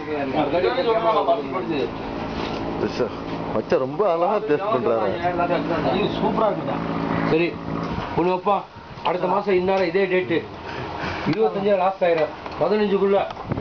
மச்சான் ரொம்ப அழகா டேஸ்ட் பண்றாரு. சூப்பரா இருக்குதா? சரி ஒண்ணு வைப்பா. அடுத்த மாசம் இந்நேரம் இதே டேட்டு 25 லாஸ்ட் ஆயிரும். 15க்குள்ள